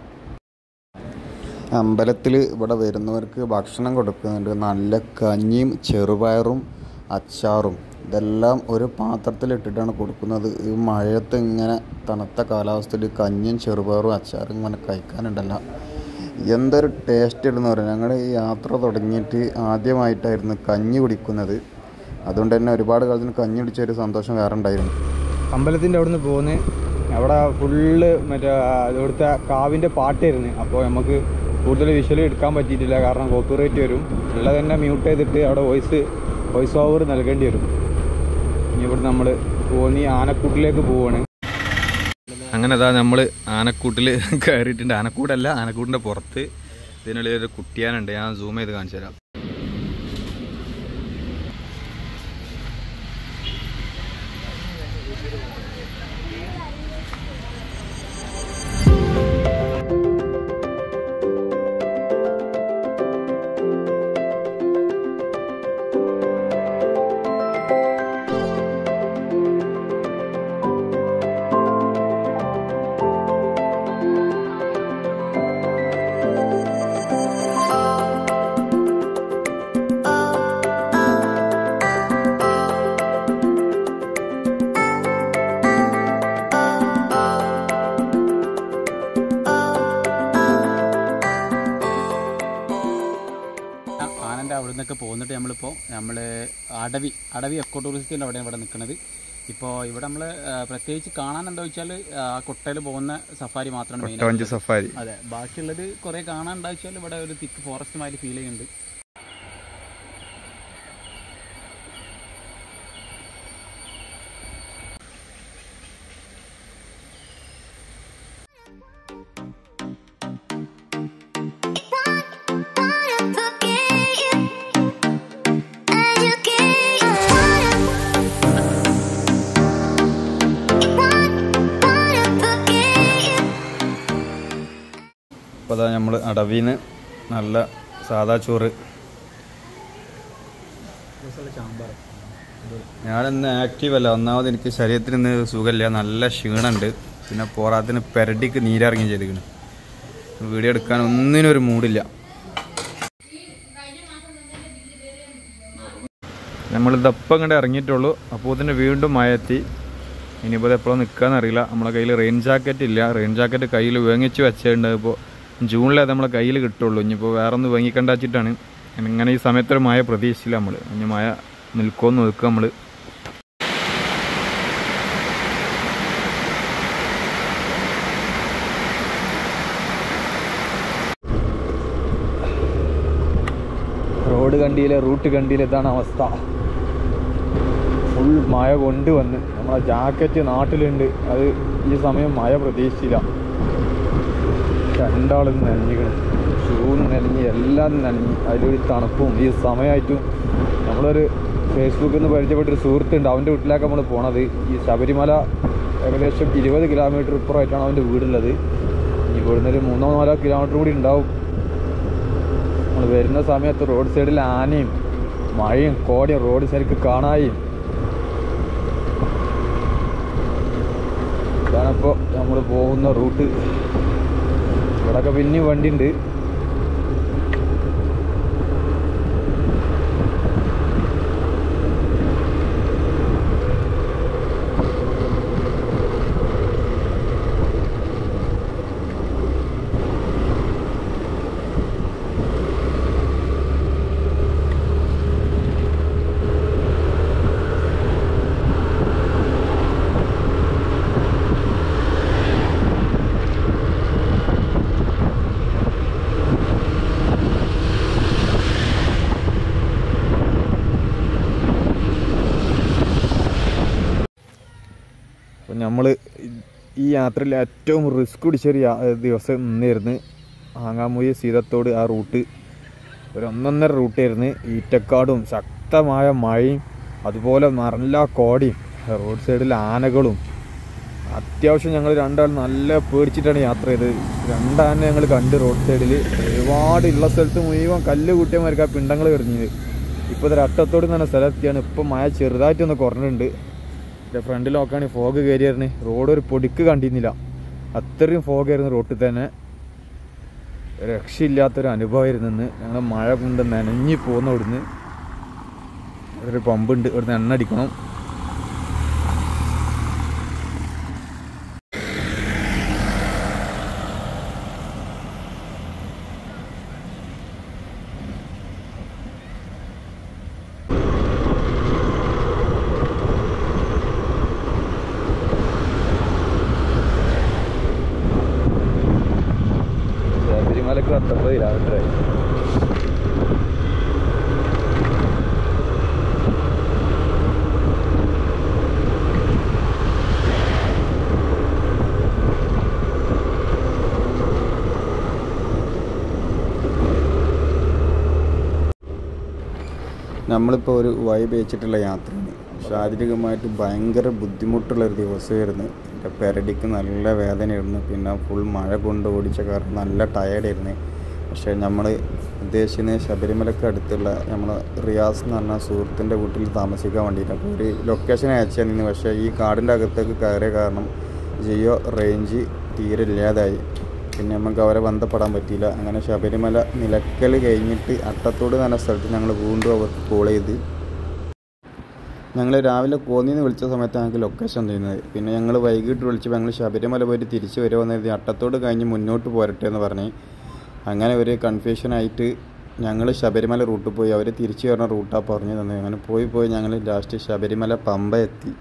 അമ്പലത്തിൽ ഇവിടെ വരുന്നവർക്ക് ഭക്ഷണം കൊടുക്കുന്നുണ്ട്. നല്ല കഞ്ഞിയും ചെറുപയറും അച്ചാറും ഇതെല്ലാം ഒരു പാത്രത്തിലിട്ടിട്ടാണ് കൊടുക്കുന്നത്. ഈ മഴയത്ത് ഇങ്ങനെ തണുത്ത കാലാവസ്ഥയിൽ കഞ്ഞിയും ചെറുപയറും അച്ചാറും ഇങ്ങനെ കഴിക്കാനുണ്ടല്ല, എന്തൊരു ടേസ്റ്റ് ഇടുന്ന പറയാം. ഞങ്ങൾ ഈ യാത്ര തുടങ്ങിയിട്ട് ആദ്യമായിട്ടായിരുന്നു കഞ്ഞി കുടിക്കുന്നത്. അതുകൊണ്ട് തന്നെ ഒരുപാട് കാലത്തിന് കഞ്ഞി കുടിച്ചൊരു സന്തോഷം വേറെ ഉണ്ടായിരുന്നു. അമ്പലത്തിൻ്റെ അവിടെ നിന്ന് പോകുന്നത് അവിടെ ഫുള്ള് മറ്റേ ഇവിടുത്തെ കാവിൻ്റെ പാട്ടായിരുന്നു. അപ്പോൾ നമുക്ക് കൂടുതൽ വിഷ്വൽ എടുക്കാൻ പറ്റിയിട്ടില്ല, കാരണം കോപ്പിറൈറ്റ് വരും. ഉള്ളത് തന്നെ മ്യൂട്ട് ചെയ്തിട്ട് അവിടെ വോയിസ് വോയിസ് ഓവർ നൽകേണ്ടി വരും. ഇനി ഇവിടെ നമ്മൾ പോന്നി ആനക്കൂട്ടിലേക്ക് പോവുകയാണ്. അങ്ങനെ അതാ നമ്മൾ ആനക്കൂട്ടിൽ കയറിയിട്ടുണ്ട്. ആനക്കൂടല്ല, ആനക്കൂട്ടിൻ്റെ പുറത്ത് ഇതിനുള്ളിൽ ഒരു കുട്ടിയാനുണ്ട്. ഞാൻ സൂം ചെയ്ത് കാണിച്ചു തരാം. അവിടെ നിന്നൊക്കെ പോന്നിട്ട് നമ്മളിപ്പോൾ നമ്മൾ അടവി അടവി എക്കോ ടൂറിസ്റ്റിൻ്റെ അവിടെയാണ് ഇവിടെ നിൽക്കുന്നത്. ഇപ്പോൾ ഇവിടെ നമ്മൾ പ്രത്യേകിച്ച് കാണാൻ എന്താ വെച്ചാൽ ആ കൊട്ടയിൽ പോകുന്ന സഫാരി മാത്രമാണ് മെയിൻ സഫാരി. അതെ, ബാക്കിയുള്ളത് കുറേ കാണാൻ എന്താ വെച്ചാൽ ഇവിടെ ഒരു തിക്ക് ഫോറസ്റ്റ് മാതിരി ഫീൽ ചെയ്യുന്നുണ്ട്. അപ്പോൾ അതാ നമ്മൾ അടവിന്ന് നല്ല സാദാ ചോറ്. ഞാനിന്ന് ആക്റ്റീവ് അല്ല, ഒന്നാമത് എനിക്ക് ശരീരത്തിന് ഇന്ന് സുഖമില്ല, നല്ല ക്ഷീണമുണ്ട്. പിന്നെ പോരാത്തിന് പെരടിക്ക് നീരിറങ്ങി ചെയ്തിരിക്കുന്നു. വീഡിയോ എടുക്കാൻ ഒന്നിനൊരു മൂഡില്ല. നമ്മളിതപ്പം ഇങ്ങോട്ട് ഇറങ്ങിയിട്ടുള്ളൂ. അപ്പോൾ ഇതിന് വീണ്ടും മഴ എത്തി. ഇനിയിപ്പോൾ ഇത് എപ്പോഴും നിൽക്കാന്നറിയില്ല. നമ്മളെ കയ്യിൽ റെയിൻ ജാക്കറ്റ് ഇല്ല. റെയിൻ ജാക്കറ്റ് കയ്യിൽ വാങ്ങിച്ച് വെച്ചിട്ടുണ്ട്. ഇപ്പോൾ ജൂണിലേ അത് നമ്മളെ കയ്യിൽ കിട്ടുള്ളൂ. ഇനിയിപ്പോൾ വേറെ ഒന്ന് വാങ്ങിക്കണ്ട വെച്ചിട്ടാണ്. ഇങ്ങനെ ഈ സമയത്തൊരു മഴ പ്രതീക്ഷിച്ചില്ല നമ്മൾ. ഇനി മഴ നിൽക്കുമെന്ന് നിൽക്കുക നമ്മൾ. റോഡ് കണ്ടിയിലെ റൂട്ട് കണ്ടിയിലെ ഇതാണ് അവസ്ഥ. ഫുൾ മഴ കൊണ്ടുവന്ന് നമ്മളെ ജാക്കറ്റ് നാട്ടിലുണ്ട്. അത് ഈ സമയം മഴ പ്രതീക്ഷിച്ചില്ല. രണ്ടാളും നനഞ്ഞിക്കണം. ഷൂന്ന് നനഞ്ഞ് എല്ലാം നനഞ്ഞ്. അതിലൊരു തണുപ്പും ഈ സമയമായിട്ടും. നമ്മളൊരു ഫേസ്ബുക്കിൽ നിന്ന് പരിചയപ്പെട്ടൊരു സുഹൃത്തുണ്ട്. അവൻ്റെ വീട്ടിലേക്ക് നമ്മൾ പോണത്. ഈ ശബരിമല ഏകദേശം ഇരുപത് കിലോമീറ്റർ ഇപ്പുറമായിട്ടാണ് അവൻ്റെ വീടുള്ളത്. ഇനി ഇവിടുന്ന് ഒരു മൂന്നോ നാലോ കിലോമീറ്റർ കൂടി ഉണ്ടാവും. നമ്മൾ വരുന്ന സമയത്ത് റോഡ് സൈഡിൽ ആനയും മഴയും കോടയും റോഡ് ശരിക്ക് കാണായും. ഇതാണിപ്പോൾ നമ്മൾ പോകുന്ന റൂട്ട്. ഇവിടെയൊക്കെ പിന്നെയും വണ്ടിയുണ്ട്. അപ്പം നമ്മൾ ഈ യാത്രയിൽ ഏറ്റവും റിസ്ക് പിടിച്ചൊരു ദിവസം ഇന്നായിരുന്നു. ആങ്ങാമൂയി സീതത്തോട് ആ റൂട്ട് ഒരു ഒന്നൊന്നര റൂട്ടായിരുന്നു. ഈറ്റക്കാടും ശക്തമായ മഴയും അതുപോലെ നല്ല കോടയും റോഡ് സൈഡിൽ ആനകളും. അത്യാവശ്യം ഞങ്ങൾ രണ്ടാൾ നല്ല പേടിച്ചിട്ടാണ് യാത്ര ചെയ്തത്. രണ്ടാന ഞങ്ങൾ കണ്ട് റോഡ് സൈഡിൽ. ഒരുപാട് ഉള്ള സ്ഥലത്ത് മുഴുവൻ കല്ല് കൂട്ടിയമാർക്ക് ആ പിണ്ടങ്ങൾ എറിഞ്ഞത്. ഇപ്പോൾ ഇത് അട്ടത്തോട് തന്നെ സ്ഥലത്തെയാണ്. ഇപ്പം മഴ ചെറുതായിട്ടൊന്ന് കുറഞ്ഞിട്ടുണ്ട്. എൻ്റെ ഫ്രണ്ടിൽ നോക്കുകയാണെങ്കിൽ ഫോഗ് കയറിയായിരുന്നു. റോഡ് ഒരു പൊടിക്ക് കണ്ടിരുന്നില്ല. അത്രയും ഫോഗായിരുന്നു റോട്ടിൽ തന്നെ. രക്ഷയില്ലാത്തൊരു അനുഭവമായിരുന്നു. ഞങ്ങൾ മഴ കൊണ്ട് നനഞ്ഞ് പോകുന്ന ഇവിടുന്ന്. ഒരു പമ്പുണ്ട്, ഇവിടുന്ന് എണ്ണ അടിക്കണം. ശബരിമലക്ക് പത്തൊമ്പത് കിലോമീറ്റർ ആയി. നമ്മളിപ്പോൾ ഒരു വൈബ് വെച്ചിട്ടുള്ള യാത്രയാണ്. ശാരീരികമായിട്ട് ഭയങ്കര ബുദ്ധിമുട്ടുള്ളൊരു ദിവസമായിരുന്നു. എൻ്റെ പെരടിക്ക് നല്ല വേദനയായിരുന്നു. പിന്നെ ഫുൾ മഴ കൊണ്ട് ഓടിച്ച കാരണം നല്ല ടയേർഡായിരുന്നു. പക്ഷേ നമ്മൾ ഉദ്ദേശിക്കുന്നത് ശബരിമലക്ക് അടുത്തുള്ള നമ്മൾ റിയാസ് എന്ന് പറഞ്ഞ സുഹൃത്തിൻ്റെ വീട്ടിൽ താമസിക്കാൻ വേണ്ടിയിട്ട്. അപ്പോൾ ഒരു ലൊക്കേഷൻ അയച്ചു തന്നിരുന്നു. പക്ഷേ ഈ കാടിൻ്റെ അകത്തേക്ക് കയറിയ കാരണം ജിയോ റേഞ്ച് തീരെ ഇല്ലാതായി. പിന്നെ നമുക്ക് അവരെ ബന്ധപ്പെടാൻ പറ്റിയില്ല. അങ്ങനെ ശബരിമല നിലക്കൽ കഴിഞ്ഞിട്ട് അട്ടത്തോട് എന്ന സ്ഥലത്ത് ഞങ്ങൾ വീണ്ടും അവർക്ക് കോൾ ചെയ്ത്. ഞങ്ങൾ രാവിലെ കോന്നിന്ന് വിളിച്ച സമയത്ത് ഞങ്ങൾക്ക് ലൊക്കേഷൻ തരുന്നത്. പിന്നെ ഞങ്ങൾ വൈകിട്ട് വിളിച്ചപ്പോൾ ഞങ്ങൾ ശബരിമല പോയിട്ട് തിരിച്ച് വരുമെന്ന് കരുതി അട്ടത്തോട് കഴിഞ്ഞ് മുന്നോട്ട് പോരട്ടെ എന്ന് പറഞ്ഞ്. അങ്ങനെ ഒരു കൺഫ്യൂഷനായിട്ട് ഞങ്ങൾ ശബരിമല റൂട്ടിൽ പോയി. അവർ തിരിച്ചു വരുന്ന റൂട്ടാണ് പറഞ്ഞു തന്നത്. അങ്ങനെ പോയി പോയി ഞങ്ങൾ ലാസ്റ്റ് ശബരിമല പമ്പ എത്തി.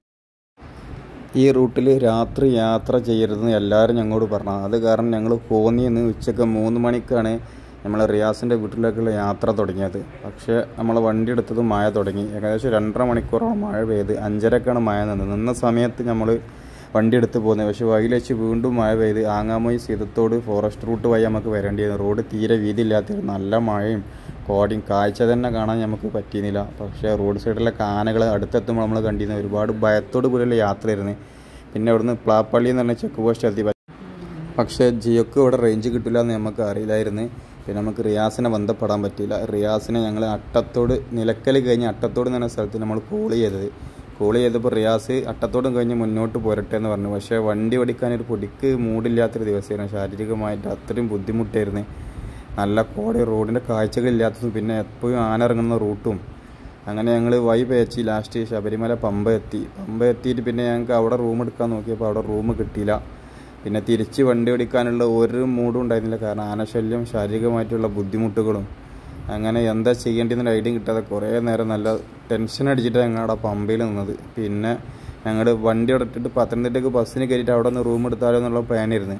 ഈ റൂട്ടിൽ രാത്രി യാത്ര ചെയ്യരുതെന്ന് എല്ലാവരും ഞങ്ങളോട് പറഞ്ഞു. അത് കാരണം ഞങ്ങൾ കോന്നിന്ന് ഉച്ചയ്ക്ക് മൂന്ന് മണിക്കാണ് നമ്മൾ റിയാസിൻ്റെ വീട്ടിലേക്കുള്ള യാത്ര തുടങ്ങിയത്. പക്ഷേ നമ്മൾ വണ്ടി എടുത്തത് മഴ തുടങ്ങി. ഏകദേശം രണ്ടര മണിക്കൂറോളം മഴ പെയ്ത് അഞ്ചരക്കാണ് മഴ നിന്നത്. നിന്ന സമയത്ത് നമ്മൾ വണ്ടി എടുത്ത് പോകുന്നത്. പക്ഷേ വഴിയിൽ വെച്ച് വീണ്ടും മഴ പെയ്ത് ആങ്ങാമൂയി സീതത്തോട് ഫോറസ്റ്റ് റൂട്ട് വഴി നമുക്ക് വരേണ്ടിയിരുന്നു. റോഡ് തീരെ വീതിയില്ലാത്തിരുന്നു. നല്ല മഴയും കോടയും കാഴ്ച തന്നെ കാണാൻ നമുക്ക് പറ്റിയിരുന്നില്ല. പക്ഷേ റോഡ് സൈഡിലെ ആനകൾ അടുത്തെത്തുമ്പോൾ നമ്മൾ കണ്ടിരുന്നു. ഒരുപാട് ഭയത്തോട് കൂടിയുള്ള യാത്രയായിരുന്നു. പിന്നെ ഇവിടുന്ന് പ്ലാപ്പള്ളി എന്ന് പറഞ്ഞ ചെക്ക് പോസ്റ്റ് എത്തി. പക്ഷേ ജിയോക്ക് ഇവിടെ റേഞ്ച് കിട്ടില്ല എന്ന് നമുക്ക് അറിയില്ലായിരുന്നു. പിന്നെ നമുക്ക് റിയാസിനെ ബന്ധപ്പെടാൻ പറ്റിയില്ല. റിയാസിനെ ഞങ്ങൾ അട്ടത്തോട് നിലക്കൽ കഴിഞ്ഞ് അട്ടത്തോട് എന്ന് പറഞ്ഞ സ്ഥലത്ത് നമ്മൾ കോൾ ചെയ്തത്. കോൾ ചെയ്തപ്പോൾ റിയാസ് അട്ടത്തോടും കഴിഞ്ഞ് മുന്നോട്ട് പോരട്ടെ എന്ന് പറഞ്ഞു. പക്ഷേ വണ്ടി ഓടിക്കാനൊരു പൊടിക്ക് മൂടില്ലാത്തൊരു ദിവസമായിരുന്നു. ശാരീരികമായിട്ട് അത്രയും ബുദ്ധിമുട്ടായിരുന്നു. നല്ല കോട, റോഡിൻ്റെ കാഴ്ചകളില്ലാത്തതും പിന്നെ എപ്പോഴും ആന ഇറങ്ങുന്ന റൂട്ടും അങ്ങനെ ഞങ്ങൾ വൈ പേച്ച് ലാസ്റ്റ് ശബരിമല പമ്പ എത്തി. പമ്പ എത്തിയിട്ട് പിന്നെ ഞങ്ങൾക്ക് അവിടെ റൂം എടുക്കാൻ നോക്കിയപ്പോൾ അവിടെ റൂം കിട്ടിയില്ല. പിന്നെ തിരിച്ച് വണ്ടി ഓടിക്കാനുള്ള ഒരു മൂഡും ഉണ്ടായിരുന്നില്ല. കാരണം ആനശല്യം, ശാരീരികമായിട്ടുള്ള ബുദ്ധിമുട്ടുകളും അങ്ങനെ എന്താ ചെയ്യേണ്ടതെന്ന് ഐഡിയ കിട്ടാതെ കുറേ നേരം നല്ല ടെൻഷൻ അടിച്ചിട്ടാണ് ഞങ്ങൾ അവിടെ പമ്പയിൽ നിന്നത്. പിന്നെ ഞങ്ങൾ വണ്ടി അവിടെ ഇട്ടിട്ട് പത്തനംതിട്ടയ്ക്ക് ബസ്സിന് കയറിയിട്ട് അവിടെ നിന്ന് റൂം എടുത്താലോ എന്നുള്ള പ്ലാനായിരുന്നു.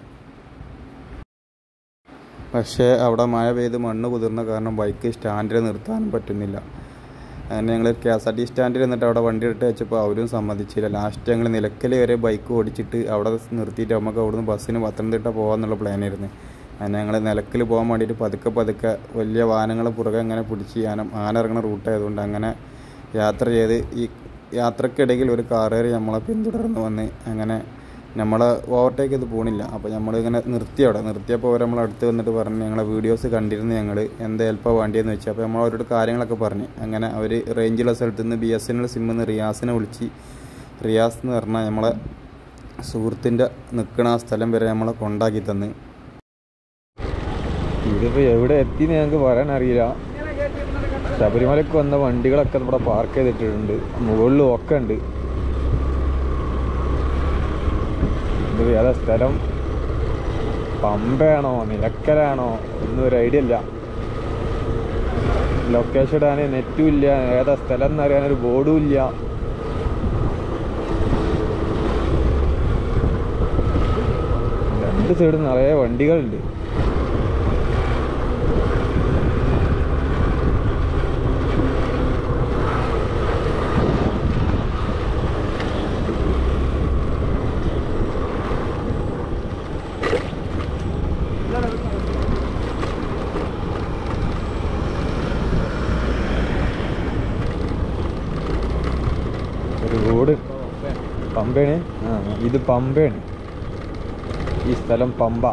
പക്ഷേ അവിടെ മഴ പെയ്ത് മണ്ണ് കുതിർന്ന കാരണം ബൈക്ക് സ്റ്റാൻഡിൽ നിർത്താനും പറ്റുന്നില്ല. അങ്ങനെ ഞങ്ങൾ കെ എസ് ആർ ടി സ്റ്റാൻഡിൽ നിന്നിട്ട് അവിടെ വണ്ടി ഇട്ട് വെച്ചപ്പോൾ അവരും സമ്മതിച്ചില്ല. ലാസ്റ്റ് ഞങ്ങൾ നിലക്കൽ വരെ ബൈക്ക് ഓടിച്ചിട്ട് അവിടെ നിർത്തിയിട്ട് നമുക്ക് അവിടുന്ന് ബസ്സിന് പത്തനംതിട്ട പോകാമെന്നുള്ള പ്ലാനായിരുന്നു. അങ്ങനെ ഞങ്ങൾ നിലക്കൽ പോകാൻ വേണ്ടിയിട്ട് പതുക്കെ പതുക്കെ വലിയ വാഹനങ്ങൾ പുറകെ അങ്ങനെ പിടിച്ച് ആന ആന ഇറങ്ങുന്ന റൂട്ടായതുകൊണ്ട് അങ്ങനെ യാത്ര ചെയ്ത് ഈ യാത്രക്കിടയിൽ ഒരു കാറുകാർ നമ്മളെ പിന്തുടർന്ന് വന്ന് അങ്ങനെ നമ്മളെ ഓവർടേക്ക് ഇത് പോണില്ല. അപ്പോൾ നമ്മളിങ്ങനെ നിർത്തി അവിടെ നിർത്തിയപ്പോൾ അവർ നമ്മൾ അടുത്ത് വന്നിട്ട് പറഞ്ഞ് ഞങ്ങളെ വീഡിയോസ് കണ്ടിരുന്നു, ഞങ്ങൾ എന്താ ഹെൽപ്പാണ് വേണ്ടിയെന്ന് വെച്ചാൽ. അപ്പോൾ നമ്മൾ അവരോട് കാര്യങ്ങളൊക്കെ പറഞ്ഞ് അങ്ങനെ അവർ റേഞ്ചുള്ള സ്ഥലത്ത് നിന്ന് ബി എസ് എൻ എൽ സിമ്മിൽ നിന്ന് റിയാസിനെ വിളിച്ച് റിയാസ് എന്ന് പറഞ്ഞാൽ നമ്മളെ സുഹൃത്തിൻ്റെ നിൽക്കണ ആ സ്ഥലം വരെ നമ്മളെ കൊണ്ടാക്കി തന്ന്. ഇതിപ്പോൾ എവിടെ എത്തിയെന്ന് ഞങ്ങൾക്ക് പറയാൻ അറിയില്ല. ശബരിമലയ്ക്ക് വന്ന വണ്ടികളൊക്കെ ഇവിടെ പാർക്ക് ചെയ്തിട്ടുണ്ട്, മുകളിലും ഒക്കെ ഉണ്ട്. ഇത് ഏതാ സ്ഥലം, പമ്പയാണോ നിലക്കലാണോ ഒന്നും ഒരു ഐഡിയ ഇല്ല. ലൊക്കേഷൻ ഇടാൻ നെറ്റും ഇല്ല, ഏതാ സ്ഥലം എന്നറിയാനൊരു ബോർഡും ഇല്ല. രണ്ട് സൈഡിൽ നിറയെ വണ്ടികളുണ്ട്. ഒരു റോഡ് പമ്പയാണ്. ആ ഇത് പമ്പയാണ്, ഈ സ്ഥലം പമ്പ.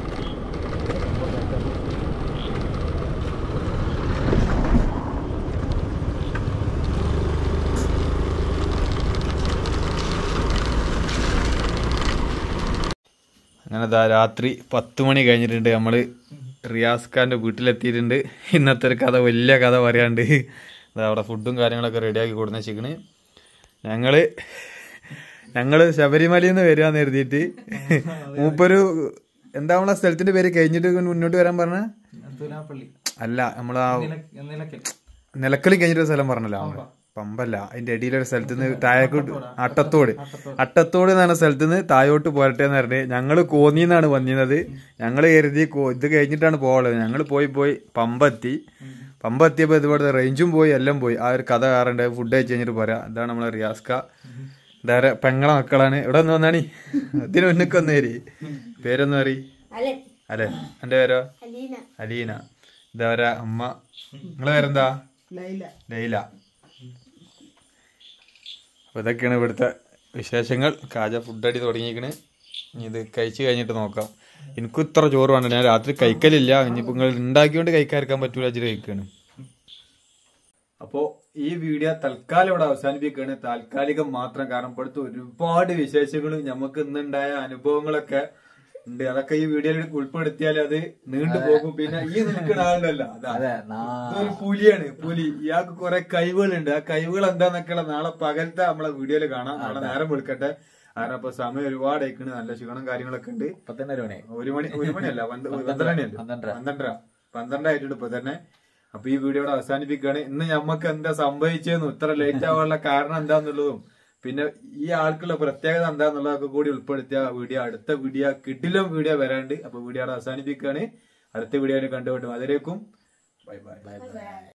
അങ്ങനെ ദാ രാത്രി പത്ത് മണി കഴിഞ്ഞിട്ടുണ്ട്. നമ്മൾ റിയാസ് ഖാൻ്റെ വീട്ടിലെത്തിയിട്ടുണ്ട്. ഇന്നത്തെ ഒരു കഥ വലിയ കഥ പറയാണ്ട്. അവിടെ ഫുഡും കാര്യങ്ങളൊക്കെ റെഡിയാക്കി കൊടുന്ന് വെച്ചിരിക്കണ്. ഞങ്ങൾ ഞങ്ങൾ ശബരിമലയിൽ നിന്ന് വരികയെന്ന് കരുതിയിട്ട് മൂപ്പൊരു എന്താ നമ്മളെ സ്ഥലത്തിൻ്റെ പേര് കഴിഞ്ഞിട്ട് മുന്നോട്ട് വരാൻ പറഞ്ഞ അല്ല, നമ്മളാ നിലക്കൽ കഴിഞ്ഞിട്ട് സ്ഥലം പറഞ്ഞല്ലോ, പമ്പല്ല, അതിന്റെ അടിയിലൊരു സ്ഥലത്ത് നിന്ന് താഴോട്ട് അട്ടത്തോട് അട്ടത്തോട് എന്ന് പറഞ്ഞ സ്ഥലത്ത് നിന്ന് താഴോട്ട് പോരട്ടെ എന്ന് പറഞ്ഞ് ഞങ്ങൾ കോന്നിന്നാണ് വന്നിരുന്നത്. ഞങ്ങൾ കരുതി ഇത് കഴിഞ്ഞിട്ടാണ് പോകാനുള്ളത്. ഞങ്ങൾ പോയി പോയി പമ്പ എത്തി. പമ്പ എത്തിയപ്പോൾ ഇതുപോലെ റേഞ്ചും പോയി, എല്ലാം പോയി. ആ ഒരു കഥ കാറുണ്ട്. ഫുഡ് കഴിച്ച് കഴിഞ്ഞിട്ട് പോരാ. അതാണ് നമ്മളെ റിയാസ്ക. ഇതാരെ പെങ്ങളെ മക്കളാണ്. ഇവിടെ ഒന്ന് വന്നാണി, അതിന് മുന്നൊക്കെ വന്നേരി. പേരൊന്നും അറി അല്ലേ? എൻ്റെ പേരോ അലീന. ഇതാരാ അമ്മ? നിങ്ങളെ പേരെന്താ? ലൈല. അപ്പോൾ ഇതൊക്കെയാണ് ഇവിടുത്തെ വിശേഷങ്ങൾ. കാജ ഫുഡ് അടി തുടങ്ങിയിരിക്കണ്. ഇത് കഴിച്ച് കഴിഞ്ഞിട്ട് നോക്കാം. എനിക്കും ഇത്ര ചോറ് വേണ്ട, ഞാൻ രാത്രി കഴിക്കലില്ല. ഇനിയിപ്പോൾ നിങ്ങൾ ഉണ്ടാക്കിക്കൊണ്ട് കഴിക്കാതിരിക്കാൻ പറ്റൂല വെച്ചിട്ട് കഴിക്കുകയാണ്. അപ്പോൾ ഈ വീഡിയോ തൽക്കാലം ഇവിടെ അവസാനിപ്പിക്കുകയാണ്. താൽക്കാലികം മാത്രം. കാരണം ഇപ്പോഴത്തെ ഒരുപാട് വിശേഷങ്ങളും നമുക്ക് ഇന്നുണ്ടായ അനുഭവങ്ങളൊക്കെ ഉണ്ട്. അതൊക്കെ ഈ വീഡിയോയിൽ ഉൾപ്പെടുത്തിയാൽ അത് നീണ്ടു പോകും. പിന്നെ ഈ നിൽക്കുന്ന ആളുണ്ടല്ലോ, അതൊരു പുലിയാണ്. പുലി. ഇയാൾക്ക് കുറെ കഴിവുകളുണ്ട്. ആ കഴിവുകൾ എന്താന്നൊക്കെയുള്ള നാളെ പകലത്തെ നമ്മളെ വീഡിയോയിൽ കാണാം. നാളെ നേരം വിളിക്കട്ടെ. കാരണം ഇപ്പൊ സമയം ഒരുപാട് അയക്കണ്. നല്ല ക്ഷീണം കാര്യങ്ങളൊക്കെ ഉണ്ട്. പന്ത്രണ്ടര മണി ഒരു മണി ഒരു മണിയല്ല പന്ത്രണ്ട് മണിയല്ല പന്ത്രണ്ടര പന്ത്രണ്ടായിട്ടുണ്ട് ഇപ്പൊ തന്നെ. അപ്പൊ ഈ വീഡിയോയുടെ അവസാനിപ്പിക്കുകയാണ്. ഇന്ന് ഞമ്മക്ക് എന്താ സംഭവിച്ചതെന്നും ഇത്ര ലേറ്റ് ആവാനുള്ള കാരണം എന്താന്നുള്ളതും പിന്നെ ഈ ആൾക്കുള്ള പ്രത്യേകത എന്താന്നുള്ളതൊക്കെ കൂടി ഉൾപ്പെടുത്തിയ വീഡിയോ അടുത്ത വീഡിയോ കിടിലം വീഡിയോ വരാണ്ട്. അപ്പൊ വീഡിയോയുടെ അവസാനിപ്പിക്കുകയാണ്. അടുത്ത വീഡിയോയിൽ കണ്ടുപിട്ടും. അതിലേക്കും ബൈ ബൈ.